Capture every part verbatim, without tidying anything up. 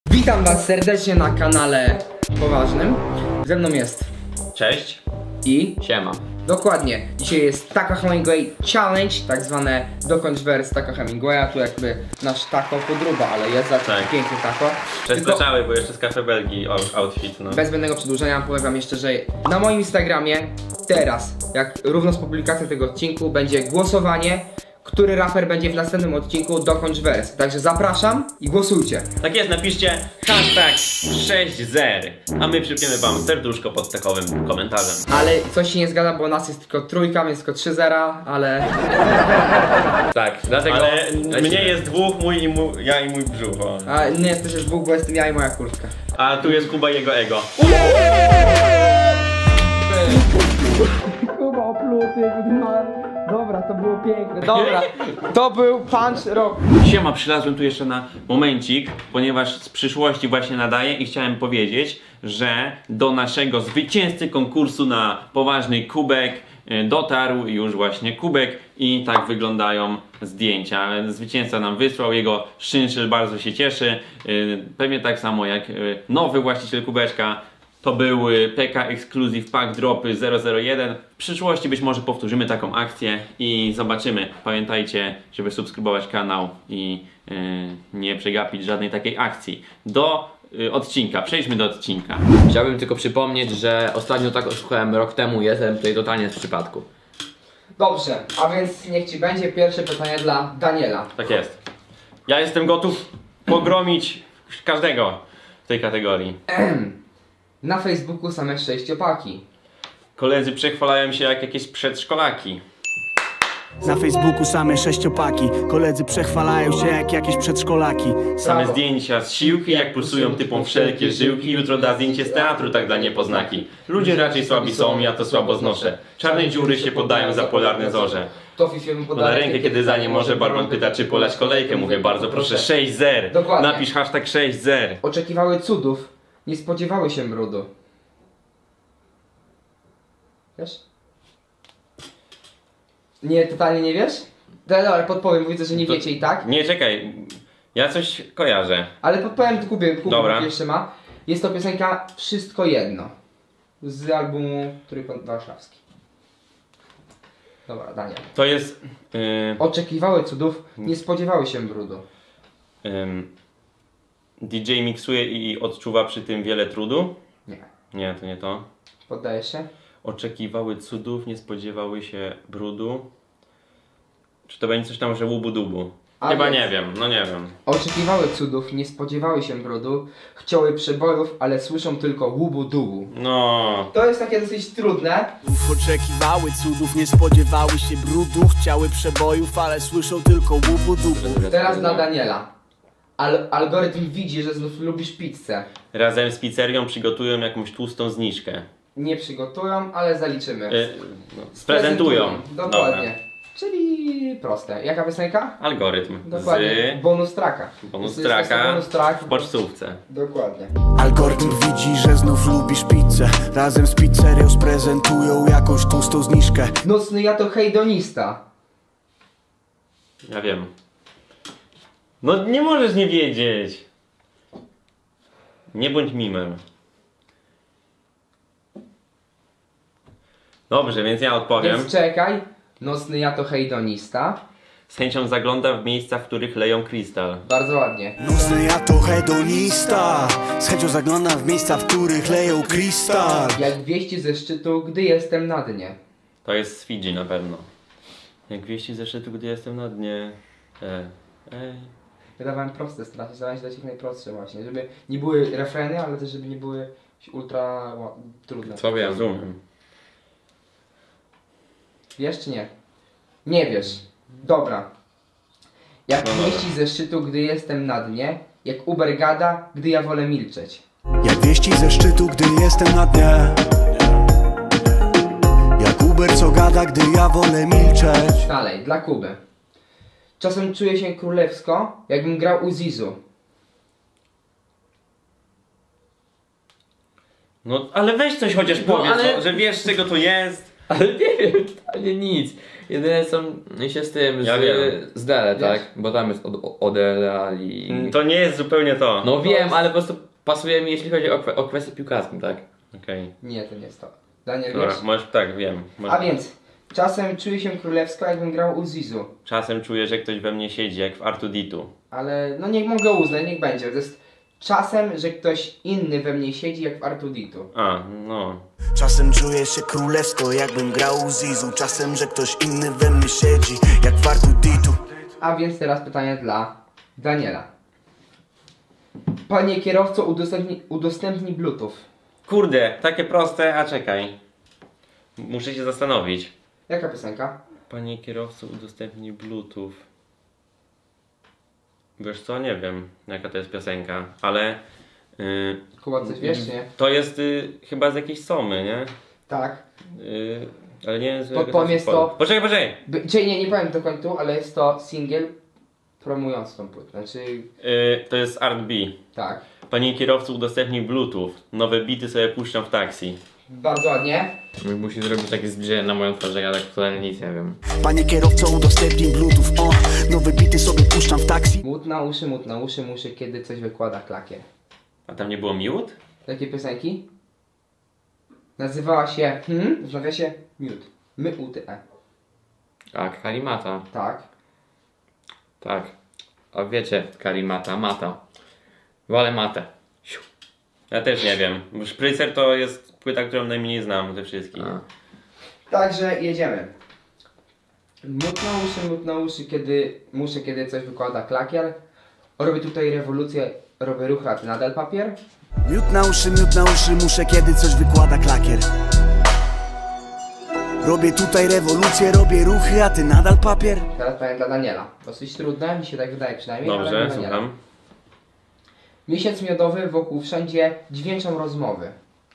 Witam was serdecznie na kanale poważnym. Ze mną jest Cześć i siema. Dokładnie, dzisiaj jest Taco Hemingway Challenge, tak zwane dokończ wers Taco Hemingwaya. Tu jakby nasz taco podruba, ale jest za tak. Piękny taco. Przestaczały, bo jeszcze z Cafe Belgii outfit, no. Bez zbędnego przedłużenia powiem wam jeszcze, że na moim Instagramie teraz, jak równo z publikacją tego odcinku, będzie głosowanie, który raper będzie w następnym odcinku dokończ wers. Także zapraszam i głosujcie. Tak jest, napiszcie hashtag sześć zer, a my przypiemy wam serduszko pod takowym komentarzem. Ale coś się nie zgadza, bo nas jest tylko trójka, więc tylko trzy zera, ale... Tak, dlatego ale mnie jest dwóch, mój i mój, ja i mój brzuch. O. A nie jest też dwóch, bo jestem ja i moja kurtka. A tu jest Kuba i jego ego. Kuba opluty, dobra, to było piękne. Dobra, to był punch rock. Siema, przylazłem tu jeszcze na momencik, ponieważ z przyszłości właśnie nadaję i chciałem powiedzieć, że do naszego zwycięzcy konkursu na poważny kubek dotarł już właśnie kubek i tak wyglądają zdjęcia. Zwycięzca nam wysłał, jego szynszyl bardzo się cieszy, pewnie tak samo jak nowy właściciel kubeczka. To były P K Exclusive Pack Dropy zero zero jeden. W przyszłości być może powtórzymy taką akcję i zobaczymy. Pamiętajcie, żeby subskrybować kanał i yy, nie przegapić żadnej takiej akcji. Do yy, odcinka, przejdźmy do odcinka. Chciałbym tylko przypomnieć, że ostatnio tak słuchałem rok temu, jestem tutaj totalnie z przypadku. Dobrze, a więc niech ci będzie pierwsze pytanie dla Daniela. Tak jest. Ja jestem gotów pogromić każdego w tej kategorii. Na Facebooku same sześciopaki. Koledzy przechwalają się jak jakieś przedszkolaki. Na Facebooku same sześciopaki. Koledzy przechwalają się jak jakieś przedszkolaki. Same zdjęcia z siłki, jak pulsują typom wszelkie żyłki. Jutro da zdjęcie z teatru, tak dla niepoznaki. Ludzie raczej słabi są, ja to słabo znoszę. Czarne dziury się poddają za polarne zorze. To Fifiemu poda rękę, kiedy za nie może. Barman pyta, czy polać kolejkę. Mówię, bardzo proszę, sześć zer. Dokładnie. Napisz hashtag sześć zer. Oczekiwały cudów, nie spodziewały się brudu. Wiesz? Nie, totalnie nie wiesz? Dobra, dobra, podpowiem, bo widzę, że nie To, wiecie i tak. Nie, czekaj. Ja coś kojarzę. Ale podpowiem, Kubie, Kubie Dobra. jeszcze ma. Jest to piosenka Wszystko Jedno. Z albumu Trójkąt Warszawski. Dobra, Daniel. To jest... Yy, Oczekiwały cudów, nie spodziewały się brudu. yy, D J miksuje i odczuwa przy tym wiele trudu? Nie. Nie, to nie to. Poddajesz się? Oczekiwały cudów, nie spodziewały się brudu. Czy to będzie coś tam, że łubu-dubu? A Chyba więc. nie wiem, no nie wiem. Oczekiwały cudów, nie spodziewały się brudu. Chciały przebojów, ale słyszą tylko łubu-dubu. No. To jest takie dosyć trudne. Oczekiwały cudów, nie spodziewały się brudu. Chciały przebojów, ale słyszą tylko łubu-dubu. Teraz dla Daniela. Al algorytm widzi, że znów lubisz pizzę. Razem z pizzerią przygotują jakąś tłustą zniżkę. Nie przygotują, ale zaliczymy. Yy, no, sprezentują. Dokładnie. Dobra. Czyli proste. Jaka piosenka? Algorytm. Dokładnie. Z Bonus tracka. bonus Jest- jest to tracka bonus track. w pocztówce. Dokładnie. Algorytm widzi, że znów lubisz pizzę. Razem z pizzerią sprezentują jakąś tłustą zniżkę. Nocny ja to hejdonista. Ja wiem. No nie możesz nie wiedzieć. Nie bądź mimem. Dobrze, więc ja odpowiem. Więc czekaj. Nocny ja to hejdonista. Z chęcią zagląda w miejsca, w których leją krystal. Bardzo ładnie. Nocny ja to hedonista. Z chęcią zaglądam w miejsca, w których leją krystal. Jak wieści ze szczytu, gdy jestem na dnie. To jest z Fidżi na pewno. Jak wieści ze szczytu, gdy jestem na dnie. E, ej. Ja dawałem proste strasznie, starałem się dać jak najprostsze właśnie. Żeby nie były refreny, ale też żeby nie były ultra ła- trudne. Co wiem, rozumiem. Wiesz czy nie? Nie wiesz. Dobra. Jak No dobra. wieści ze szczytu, gdy jestem na dnie. Jak Uber gada, gdy ja wolę milczeć. Jak wieści ze szczytu, gdy jestem na dnie. Jak Uber co gada, gdy ja wolę milczeć. Dalej, dla Kuby. Czasem czuję się królewsko, jakbym grał u Zizu. No ale weź coś chociaż No, powiedz, ale- no, że wiesz z czego to jest. Ale nie wiem, totalnie nic. Jedyne są się z tym, Ja z, wiem. z Dele, Wiesz? tak? Bo tam jest od, odeali. To nie jest zupełnie to. No wiem, jest- ale po prostu pasuje mi, jeśli chodzi o, kwe- o kwestię piłkarską, tak? Okej. Nie, to nie jest to. Daniel, Dobra, wiesz? możesz, tak, wiem. Możesz. A więc, czasem czuję się królewsko, jakbym grał u Zizu. Czasem czuję, że ktoś we mnie siedzi, jak w Artuditu. Ale no niech mogę uznać, niech będzie. To jest czasem, że ktoś inny we mnie siedzi jak w Artuditu. A, no. Czasem czuję się królewsko, jakbym grał u Zizu. Czasem, że ktoś inny we mnie siedzi, jak w Artuditu. A więc teraz pytanie dla Daniela. Panie kierowco, udostępnij, udostępnij Bluetooth. Kurde, takie proste, a czekaj. Muszę się zastanowić. Jaka piosenka? Panie kierowco, udostępnij Bluetooth. Wiesz co, nie wiem jaka to jest piosenka, ale yy, Kuba, coś wiesz, czy nie? to jest y, chyba z jakiejś Somy, nie? Tak. Yy, ale nie wiem z Podpowiem jakiego to- zespołu. Poczekaj, poczekaj! By, czyli nie, nie powiem do końca, ale jest to singiel promujący tą płytę. Znaczy, Yy, to jest R and B. tak. Panie kierowco, udostępnij Bluetooth. Nowe bity sobie puszczam w taksi. Bardzo ładnie. Musi zrobić takie zbliżenie na moją twarz, że ja tak totalnie nic nie wiem. Panie kierowco, udostępnij Bluetooth, o. Nowe bity sobie puszczam w taksi. Mut na uszy, mut na uszy, muszę kiedy coś wykłada klakier. A tam nie było miód? Takie piosenki? Nazywała się, hmm, w nawiasie, miód. My, u, ty, e. A, Kalimata. Tak. Tak. A wiecie, Kalimata, mata. Wolę matę. Siu. Ja też nie wiem. Bo Szprycer to jest płyta, którą najmniej znam ze wszystkich. A. Także jedziemy. Mut na uszy, mut na uszy, kiedy muszę, kiedy coś wykłada klakier. Robię tutaj rewolucję, robię ruch, a ty nadal papier. Miód na uszy, miód na uszy, muszę kiedy coś wykłada klakier. Robię tutaj rewolucję, robię ruchy, a ty nadal papier. Teraz powiem dla Daniela. Dosyć trudne, mi się tak wydaje przynajmniej. ale Dobrze, dla Daniela. słucham. Miesiąc miodowy, wokół wszędzie dźwięczą rozmowy.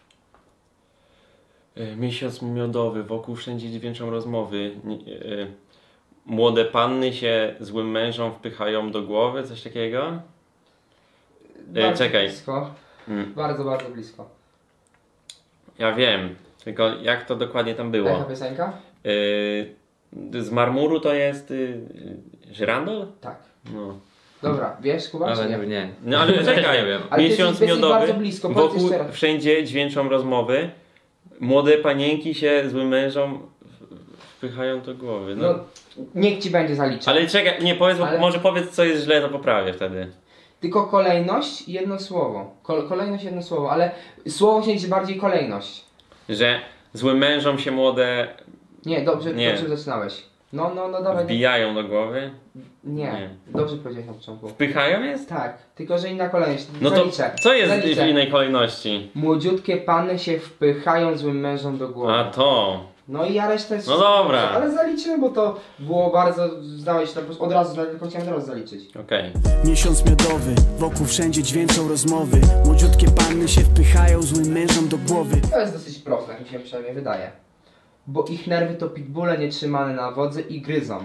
Y, Miesiąc miodowy, wokół wszędzie dźwięczą rozmowy. Ni- y, Młode panny się złym mężom wpychają do głowy, coś takiego? Bardzo czekaj. blisko. Mm. Bardzo, bardzo blisko. Ja wiem, tylko jak to dokładnie tam Jaka było? piosenka? Y, z marmuru to jest y, y, żyrandol? Tak. No. Dobra, wiesz Kuba, Ale czy nie, nie? nie. No ale poczekaj, nie wiem. Ale ty miesiąc jesteś- jesteś miodowy, bardzo blisko, powiedz wokół jeszcze raz. wszędzie dźwięczą rozmowy, młode panienki się złym mężom w- wpychają do głowy. No. No, niech ci będzie zaliczone. Ale czekaj, nie powiedz, Ale- może powiedz co jest źle, to poprawię wtedy. Tylko kolejność i jedno słowo. Kol kolejność jedno słowo, ale słowo się liczy bardziej kolejność. Że złym mężom się młode Nie, dobrze, Nie. dobrze zaczynałeś. No, no, no dawaj. wbijają do głowy. Nie, Nie. dobrze powiedziałeś na początku. Wpychają jest? Tak, tylko że inna kolejność. No to Zaliczę. co jest Zaliczę. w innej kolejności? Młodziutkie panny się wpychają złym mężom do głowy. A to. No i ja resztę jest No dobra. Ale zaliczymy, bo to było bardzo, zdałeś to od razu, tylko chciałem teraz zaliczyć. Okej. Miesiąc miodowy, wokół wszędzie dźwięczą rozmowy. Młodziutkie panny się wpychają złym mężom do głowy. To jest dosyć proste, jak mi się przynajmniej wydaje. Bo ich nerwy to pitbulle nietrzymane na wodzy i gryzą.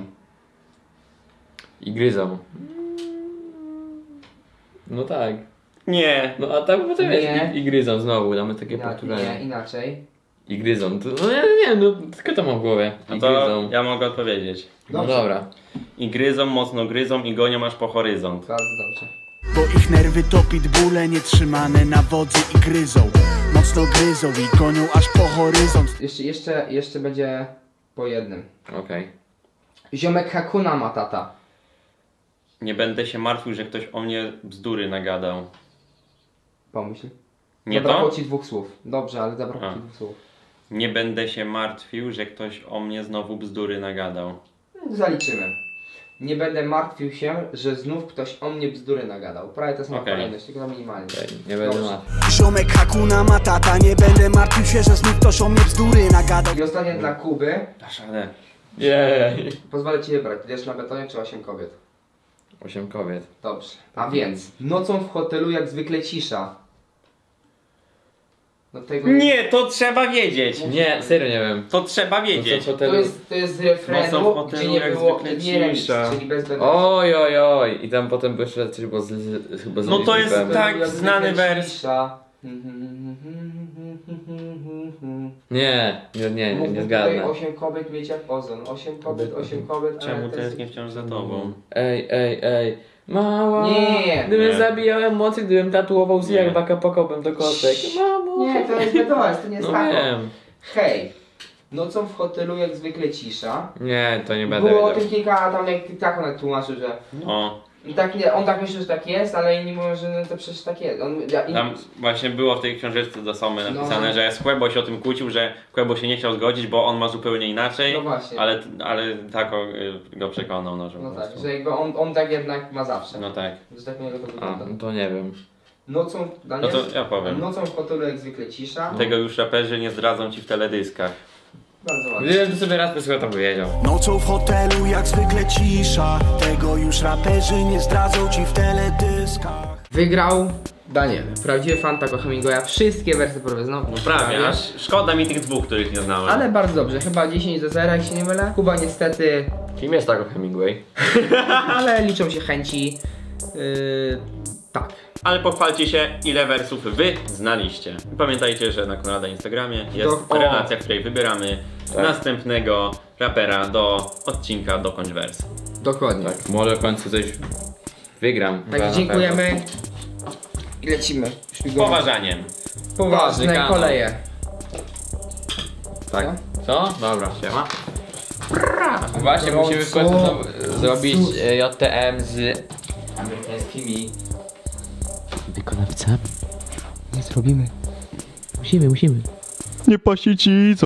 I gryzą. No tak. Nie. No a tam potem Nie. jest i, i gryzą znowu, damy takie Ina, nie, powtórzenie. inaczej. I gryzą. To, no nie, nie, no tylko to mam w głowie. I No to gryzą. ja mogę odpowiedzieć. No Dobrze. dobra. I gryzą, mocno gryzą i gonią aż po horyzont. Bardzo dobrze. Bo ich nerwy to pitbulle nietrzymane na wodzy i gryzą. Mocno gryzą i gonią aż po horyzont. Jeszcze, jeszcze, jeszcze będzie po jednym. Okej. Ziomek Hakuna Matata. Nie będę się martwił, że ktoś o mnie bzdury nagadał. Pomyśl. Nie Zabrakło to? ci dwóch słów. Dobrze, ale zabrakło A. ci dwóch słów. Nie będę się martwił, że ktoś o mnie znowu bzdury nagadał. Zaliczymy. Nie będę martwił się, że znów ktoś o mnie bzdury nagadał. Prawie to jest moja Okej. kolejność, tylko na minimalnie. Okej, nie będę Dobrze. martwił. Ziomek Hakuna Matata, nie będę martwił się, że znów ktoś o mnie bzdury nagadał. I ostatnie dla Kuby. Dasz radę. Jej. Pozwolę ci wybrać, wiesz na betonie czy osiem kobiet? Osiem kobiet. Dobrze. A więc, nocą w hotelu jak zwykle cisza. No tego Nie, to trzeba wiedzieć. Nie, serio nie wiem. To trzeba wiedzieć. No co, To hotelu? jest, to jest z Nocą refrenu, w hotelu gdzie nie jak było, zwykle nie remix, cisza. czyli bez bez. Oj, oj, oj. I tam potem było jeszcze coś było z, z, chyba z No to jest Lilipem. tak Jak znany zwykle wers. cisza. Nie, nie, nie, nie, Mógłby nie tutaj zgadnę. osiem kobiet mieć jak ozon. osiem kobiet, osiem kobiet, ale Czemu to tęsknię wciąż za tobą? Ej, ej, ej. Mała, Nie. gdybym Nie. zabijał emocje, gdybym tatuował z Nie. jak baka pokopem do kostek. Mamo. Nie, to jest wiadomo, to nie jest No tako. wiem. Hej, nocą w hotelu jak zwykle cisza. Nie, to nie będę Było o wiedział. tym kilka, a tam jak tak on tłumaczył, że No, i tak nie, on tak myśli, że tak jest, ale inni mówią, że no to przecież tak jest. On, ja, i, tam właśnie było w tej książeczce do Somy napisane, No. że Quebo się o tym kłócił, że Quebo się nie chciał zgodzić, bo on ma zupełnie inaczej, No właśnie. ale, ale tak o, y, go przekonał, no, że no po tak, prostu. że jakby on, on tak jednak ma zawsze. No tak. Że tak nie to A, wygląda. no to nie wiem. Nocą, No Daniel, to ja powiem. nocą w hotelu jak zwykle cisza. Tego już raperzy nie zdradzą ci w teledyskach. Bardzo ładnie. Gdybym to sobie raz wszystko to powiedział. Nocą w hotelu jak zwykle cisza. Tego już raperzy nie zdradzą ci w teledyskach. Wygrał Daniel. Prawdziwy fan Taco Hemingwaya. Wszystkie wersje prawie znowu. No prawie, aż szkoda mi tych dwóch, których nie znałem. Ale bardzo dobrze, chyba dziesięć do zera, jak się nie mylę. Kuba niestety, Kim jest Taco Hemingway? ale liczą się chęci. Yy, tak. Ale pochwalcie się, ile wersów wy znaliście. Pamiętajcie, że na Konrada Instagramie jest Do- o. relacja, w której wybieramy Tak. następnego rapera do odcinka Dokończ Wers. Dokładnie. Tak, może w końcu coś wygram. Chyba Także na dziękujemy. I lecimy. Z Szpigowo. poważaniem. Poważne kanał. koleje. pewno. Tak. Co? Dobra, siema. Właśnie No, musimy w co? końcu zro- zrobić e, J T M z amerykańskimi Wykonawcami. Nie zrobimy. Musimy, musimy. Nie pasi ci,